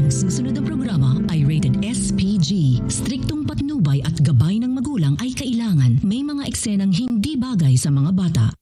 susunod na programa ay rated SPG. Striktong patnubay at gabay ng magulang ay kailangan. May mga eksenang hindi bagay sa mga bata.